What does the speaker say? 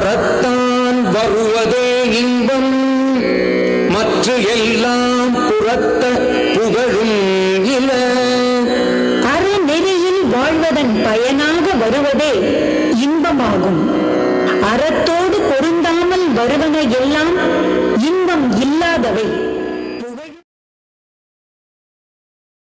அறத்தான் வருவதே இன்பம், மற்ற எல்லாம் புறத்த புகழும் இல. அறநெறியில் வாழ்வதன் பயனாக வருவதே இன்பமாகும். அறத்தோடு பொருந்தாமல் வருவன எல்லாம் இன்பம் இல்லாதவை.